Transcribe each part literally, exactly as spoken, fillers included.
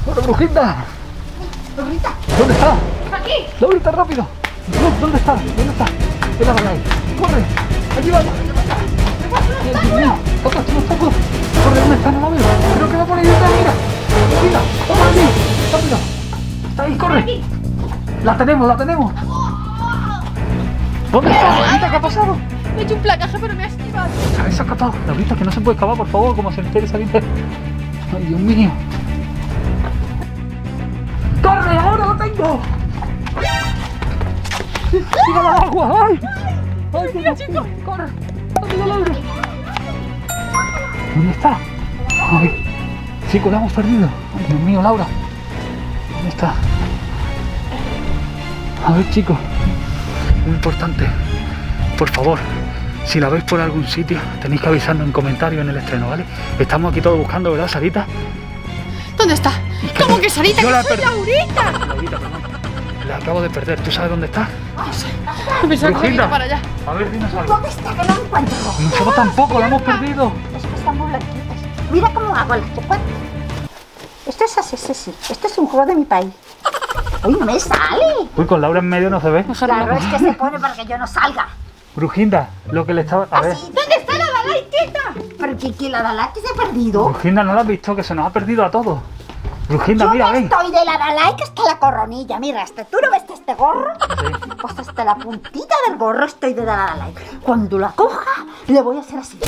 ¡Corre, Brujinda! Laurita. ¿Dónde está? Aquí. Laurita, rápido. No, ¿dónde está? ¿Dónde está? ¿Qué la ahí? ¡Corre! ¡Allí va! ¡Dios mío! ¡Toca, chicos, toco! ¡Corre! ¿Dónde está? No la veo. Creo que va por ahí detrás, mira. Mira, ¡vamos allí! ¡Rápido! ¡Está ahí, corre! ¡La tenemos, la tenemos! ¿Dónde está? Laurita, ¿qué ha pasado? Me he hecho un placaje, pero me ha esquivado. Se habéis escapado. Laurita, que no se puede escapar, por favor, como se entere salite. ¡Ay, Dios mío! ¡Corre! ¡Ahora lo tengo! ¡Tira al agua! ¡Ay! ¡Ay, qué chico! ¡Corre! ¡Rápido, Laura! ¿Dónde está? ¡Ay! Chicos, la hemos perdido. ¡Ay, Dios mío, Laura! ¿Dónde está? A ver, chicos. Muy importante. Por favor, si la veis por algún sitio, tenéis que avisarnos en comentarios en el estreno, ¿vale? Estamos aquí todos buscando, ¿verdad, Sarita? ¿Dónde está? ¿Cómo que Sarita? Yo ¡Que la soy perdí. Laurita! Laurita, perdón. La acabo de perder. ¿Tú sabes dónde está? No sé. Me pensaba que me iba para allá. A ver, dinos algo. ¿Dónde está? Que no lo encuentro. Nosotros tampoco, la hemos perdido. Es que están muy blanquitas. Mira cómo hago las que puedo. Esto es así, sí, sí. Esto es un juego de mi país. Uy, no me sale. Uy, con Laura en medio no se ve. Claro, es que se pone para que yo no salga. Brujinda, lo que le estaba... A ver. ¿Así? ¿Dónde está la Dalaitita? ¿Pero qué, qué la Dalai que se ha perdido? Brujinda, ¿no la has visto? Que se nos ha perdido a todos. Brujinda, Yo mira, no ven. estoy de la Dalai que hasta la coronilla. Mira, este, ¿tú no ves este gorro? Sí. Pues hasta la puntita del gorro estoy de la Dalai. Cuando la coja, le voy a hacer así.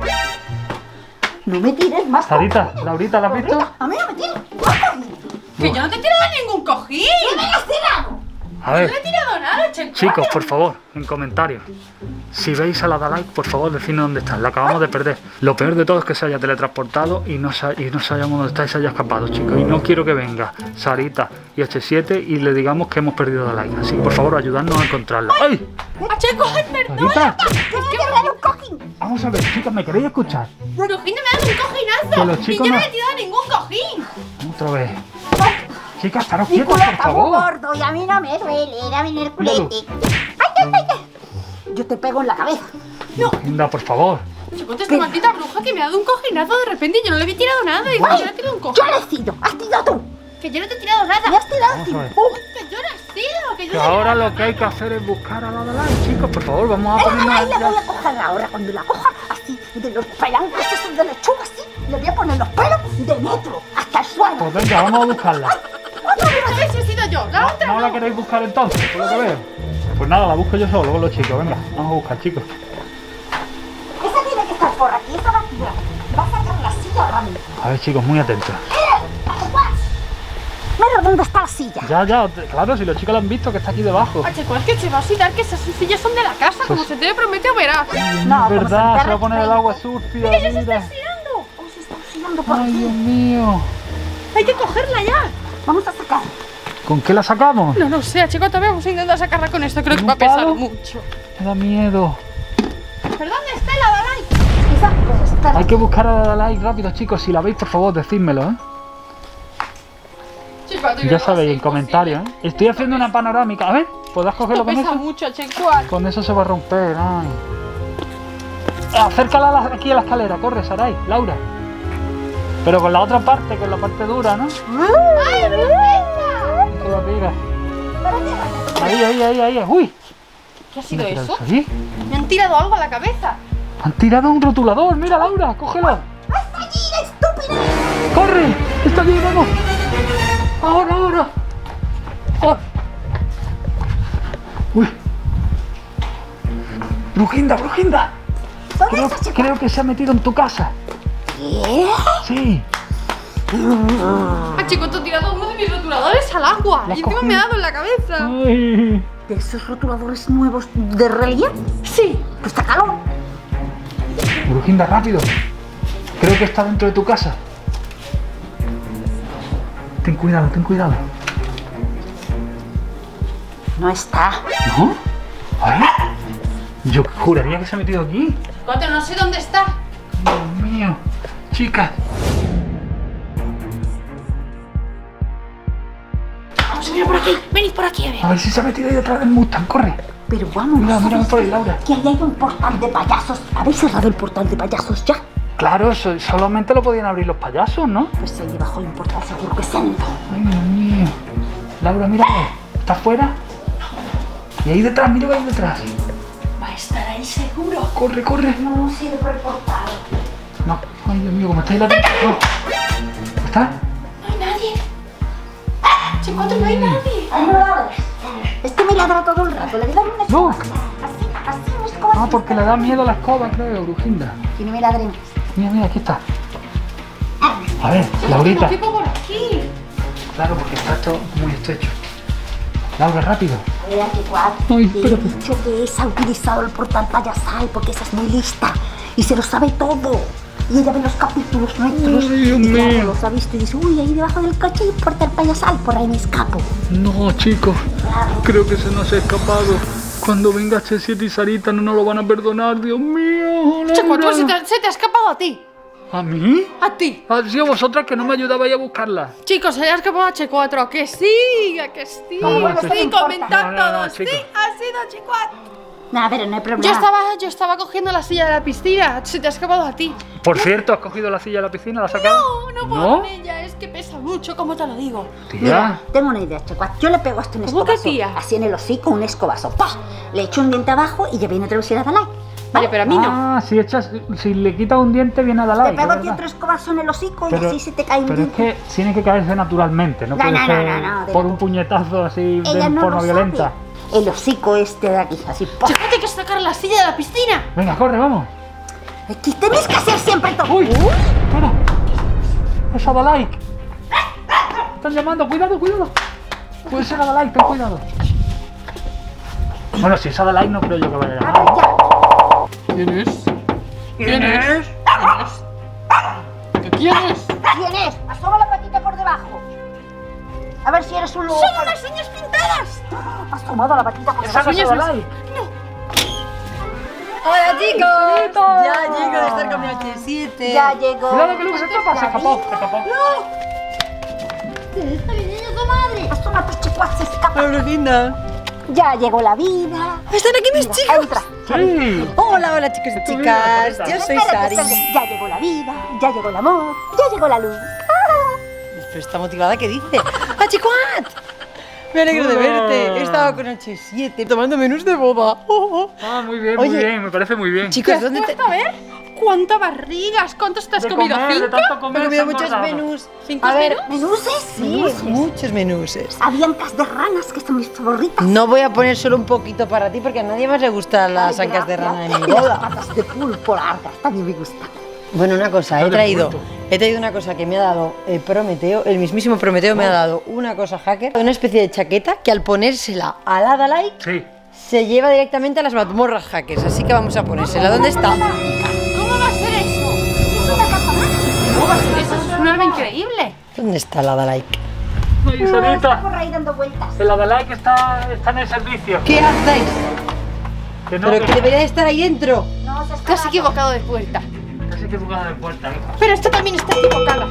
No me tires más. Sarita, Laurita, ¿la has visto? Laurita, a mí no me tires más. Que yo no te he tirado ningún cojín. ¿Qué me has tirado? A No ver, le he tirado nada, chico. chicos, por favor, en comentarios. Si veis a la Dalai, por favor, decidnos dónde está. La acabamos de perder. Lo peor de todo es que se haya teletransportado y no, sa y no sabemos dónde está y se haya escapado, chicos. Y no quiero que venga Sarita y H siete y le digamos que hemos perdido a Dalai. Así que, por favor, ayudadnos a encontrarla. ¡Ay! ¡Ah, chico, ay, perdón! Sarita, ¡Que me voy a dar un cojín! vamos a ver, chicos, ¿me queréis escuchar? Brujinda me ha dado un cojinazo. Que los chicos y yo no no- le he tirado ningún cojín. Otra vez. Chicas, estaros Mi quietos, culo por está muy favor. gordo y a mí no me duele. Dame en el Míralo. culete. ¡Ay, ay, ay! ay. Yo te pego en la cabeza. Brujinda, por favor. Chico, esta maldita bruja que me ha dado un cojinazo de repente y yo no le había tirado nada. Digo, Ay, yo le he tirado un yo cojín. le he sido. Has tirado tú. Que yo no te he tirado nada. Me has tirado Vamos a ver. tú. Que yo no he sido. Que yo Que no he ahora tirado lo que hay que hacer es buscar a la Dalai, chicos, por favor, vamos a Ay, la ponernos... voy a coger ahora. Cuando la coja así, de los pelancos esos de lechuga así, le voy a poner los pelos de metro hasta el suelo. Pues venga, vamos a buscarla. Esta vez he sido yo. La otra ¿No no. la queréis buscar entonces, por lo que veo? Pues nada, la busco yo solo, con los chicos, venga, vamos a buscar, chicos. Esa tiene que estar por aquí, esa va a tirar. Va a sacar la silla ahora mismo. A ver, chicos, muy atentos. Mira dónde está la silla. Ya, ya, te- claro, si los chicos la han visto, que está aquí debajo. Ah, chico, es que se va a olvidar que esas sillas son de la casa. Como se te prometió, verás. No, es como verdad, se se va a poner el agua sucia, Mira, ya se está mira. estirando. Oh, se está oxidando por Ay, Dios aquí. mío. Hay que cogerla ya. Vamos a sacar. ¿Con qué la sacamos? No, no sé, chico, todavía vamos a intentar sacarla con esto. Creo que ¿Un va a pesar palo? mucho. Me da miedo. ¿Pero dónde está la Dalai? Esa, pues está. Hay que buscar a la Dalai rápido, chicos. Si la veis, por favor, decídmelo, ¿eh? Chico, tú Ya sabéis, en comentarios, ¿eh? Estoy haciendo una panorámica. A ver, ¿podrás cogerlo con pesa eso? mucho, chico. Con eso se va a romper, ay. Acércala a la- aquí a la escalera, corre, Sarai, Laura. Pero con la otra parte, con la parte dura, ¿no? ¡Ay, Brujinda! Que la tira. Ahí, ahí, ahí, ahí. Uy. ¿Qué ha sido ¿Quién ha eso? tirado ahí? Me han tirado algo a la cabeza. Han tirado un rotulador, mira, Laura, cógelo. ¡Está allí, la estúpida! ¡Corre! ¡Está allí, vamos! ¡Ahora, ahora! ¡Oh! ¡Uy! ¡Brujinda, Brujinda! ¿Dónde Creo, está, chico? creo que se ha metido en tu casa. ¿Qué? Sí. Ah, chico, tú has tirado uno de mis rotuladores al agua. ¿La Y encima cogí? me ha dado en la cabeza. Ay. ¿De esos rotuladores nuevos de relieve? Sí. Que está calor. Brujinda, rápido. Creo que está dentro de tu casa. Ten cuidado, ten cuidado. No está. ¿No? A ver. Yo juraría que se ha metido aquí. Cuatro, no sé dónde está. Dios mío. Chicas. Vamos a mirar por aquí. Venid por aquí, a ver. A ver si se ha metido ahí detrás del Mustang. Corre. Pero vamos, Mira, ¿no mírame sabéis por ahí, Laura. que ahí hay un portal de payasos? ¿Habéis cerrado el portal de payasos ya? Claro, eso solamente lo podían abrir los payasos, ¿no? Pues ahí debajo del portal seguro que se han ido. Ay, Dios mío. Laura, mira, ¿está afuera? Y ahí detrás, mira ahí detrás. Va a estar ahí seguro. Corre, corre. No sirve por el portal. No, ay, Dios mío, como estáis ladrando. No. ¿Está? No hay nadie. Che cuatro, no hay nadie. Ay, no ladres. Este me ladra todo el rato. Le voy a dar una No. escoba. Así, así, una escoba. Ah, porque le da miedo la escoba, creo, Brujinda. Que no me ladre más. Mira, mira, aquí está. A ver, Laurita. ¿Qué por aquí? Claro, porque está esto muy estrecho. Laura, rápido. A ver, que cuatro. Ay, Te he espérate. dicho que esa ha utilizado el portal payasal porque esa es muy lista. Y se lo sabe todo. Y ella ve los capítulos nuestros. Ay, Dios y claro, mío. los ha visto y dice, uy, ahí debajo del coche hay un portal payasal. Por ahí me escapo. No, chicos. Claro. Creo que se nos ha escapado. Cuando venga Che siete y Sarita no nos lo van a perdonar, Dios mío. Che cuatro, Laura. se te, se te ha escapado a ti. ¿A mí? A ti. ¿Ha sido vosotras que no me ayudabais a buscarla? Chicos, se le ha escapado a Che cuatro. ¿A que sí? ¿A que sí? No, no, sí, sí. comentad No, no, no, todos. Sí, chicos. ha sido Che cuatro. Nada, pero no hay problema. Yo estaba, yo estaba cogiendo la silla de la piscina. Se te ha escapado a ti. Por cierto, ¿has cogido la silla de la piscina? ¿La has sacado? No, no puedo con ella. Es que pesa mucho, ¿cómo te lo digo? Tía. Mira, tengo una idea, Checuat. Yo le pego hasta un ¿Cómo que escobazo. tía? Así en el hocico, un escobazo. ¡Pah! Le echo un diente abajo y ya viene otra vez a Dalai. Vale, pero a mí no. Ah, si, echas, si le quitas un diente viene a la Te like. pego a ti otro escobazo en el hocico y así se te cae un pero es diente. que tiene que caerse naturalmente, no, No, puede no, no, ser no, no, de por la- un puñetazo así de Ella no forma lo violenta. sabe. El hocico este de aquí, así. ¡pah! Che cuatro, hay que sacar la silla de la piscina. Venga, corre, vamos. Es que tenéis que hacer siempre todo. ¡Uy! ¡Espera! ¡Es Adalai! ¡Están llamando! ¡Cuidado, cuidado! Puede ser Adalai, ten cuidado. Bueno, si es Adalai no creo yo que vaya a llamar. Ah, ya. ¿Quién es? ¿Quién es? ¿Qué quieres? ¿Quién es? Asoma la patita por debajo. A ver si eres un lobo. ¡Son unas uñas pintadas! Has asomado la patita por ¡Esa debajo. no es Adalai! Hola chicos, Bonito. ya llego de estar con mi H siete. Ya llegó. ¡Cuidado que luego se escapa! ¡Se escapó! ¡Se escapó! Está viniendo tu madre. Asoma tus Checuat, se escapa. Hola linda. Ya llegó la vida. ¿Están aquí mis Mira, chicos? entra. ¡Sí! Hola, hola chicos y Tú chicas. mira, Yo soy Espérate, Sari. espérate. Ya llegó la vida, ya llegó el amor, ya llegó la luz. Pero está motivada, ¿qué dice? ¡Ah, Chicuat! Me alegro de verte. He estado con H siete tomando menús de boda. Oh, oh. Ah, muy bien, Oye, muy bien, me parece muy bien. Chicos, ¿dónde te...? A ver, ¿cuántas barrigas? ¿Cuántos te has De comido? comer, de ¿Cinco? tanto comer, Me he se comido han muchos engordado. menús. ¿Cinco A ver, menús? menuses, Sí, menuses. muchos menuses. Aviancas de ranas, que son mis favoritas. No voy a poner solo un poquito para ti porque a nadie más le gustan las Ay, ancas de gracias. rana de mi Y las boda. patas de pulpo largas, también me gustan. Bueno, una cosa, he Dale, traído, pulpo. he traído una cosa que me ha dado eh, Prometeo, el mismísimo Prometeo me ha dado una cosa hacker, una especie de chaqueta que al ponérsela al Adalai Sí. se lleva directamente a las mazmorras hackers, así que vamos a ponérsela. ¿Dónde está? ¿Cómo va a ser eso? ¿Cómo va a ser eso? Es un arma increíble. ¿Dónde está el Adalai? ¡Ay, Está Sarita! por ahí dando vueltas. El Adalai que está, está en el servicio. ¿Qué hacéis? Que no, Pero que que debería de estar ahí dentro. No, se Te has escapa. equivocado de puerta. casi que jugada de puerta, hija. Pero esta también está equivocada.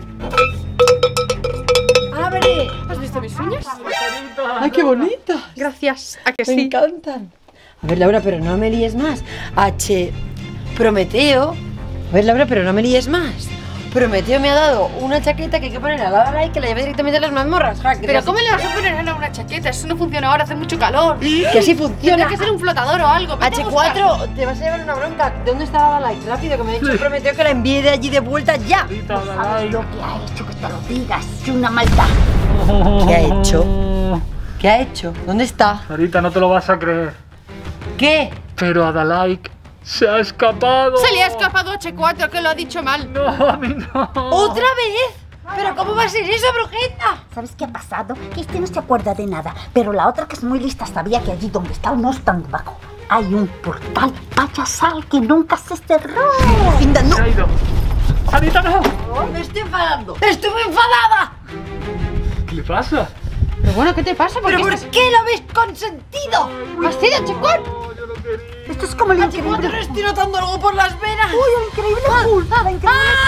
¡Abre! ¿Has visto mis uñas? Sarita. ¡Ay, qué bonita! Gracias. ¿A que Me sí? encantan. A ver, Laura, pero no me líes más. H. Prometeo. A ver, Laura, pero no me líes más. Prometeo me ha dado una chaqueta que hay que poner al Adalai que la lleve directamente a las mazmorras hackers. Pero así- ¿cómo le vas a poner a una chaqueta? Eso no funciona ahora, hace mucho calor. Que así Tiene funciona. que ser un flotador o algo. vete a H buscar. cuatro, te vas a llevar una bronca. ¿De dónde está la Adalai? Rápido, que me ha dicho Prometeo que la envíe de allí de vuelta ya. Sarita, ¿Sabes Adalai. lo que ha hecho que te lo digas? Es una maldad. ¿Qué ha hecho? ¿Qué ha hecho? ¿Dónde está? Sarita, no te lo vas a creer. ¿Qué? Pero Adalai se ha escapado. Se le ha escapado a H cuatro, que lo ha dicho mal. No, a mí no. ¿Otra vez? ¿Pero cómo va a ser eso, brujita? ¿Sabes qué ha pasado? Que este no se acuerda de nada, pero la otra que es muy lista sabía que allí donde está no están debajo. Hay un portal payasal que nunca se cerró. Linda, no. Se ha ido. Sarita, no. Me estoy enfadando. ¡Estoy muy enfadada! ¿Qué le pasa? Pero bueno, ¿qué te pasa? ¿Por ¿Pero qué por estás... qué lo habéis consentido? ¿Has sido H cuatro? No, yo no quería. Esto es como el H cuatro, increíble. estoy notando algo por las venas. Uy, el increíble Hulk. La increíble